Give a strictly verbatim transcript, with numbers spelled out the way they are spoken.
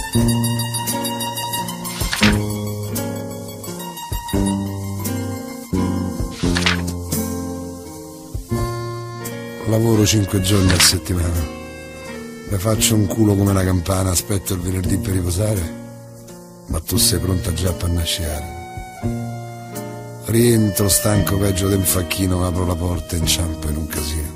Lavoro cinque giorni a settimana, mi faccio un culo come una campana, aspetto il venerdì per riposare, ma tu sei pronta già a pannasciare. Rientro stanco peggio del facchino, apro la porta e inciampo in un casino.